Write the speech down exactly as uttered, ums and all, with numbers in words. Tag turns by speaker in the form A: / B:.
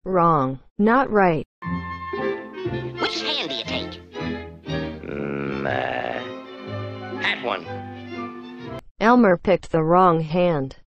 A: Wrong. Not right.
B: Which hand do you take?
C: Mm, uh, that one.
A: Elmer picked the wrong hand.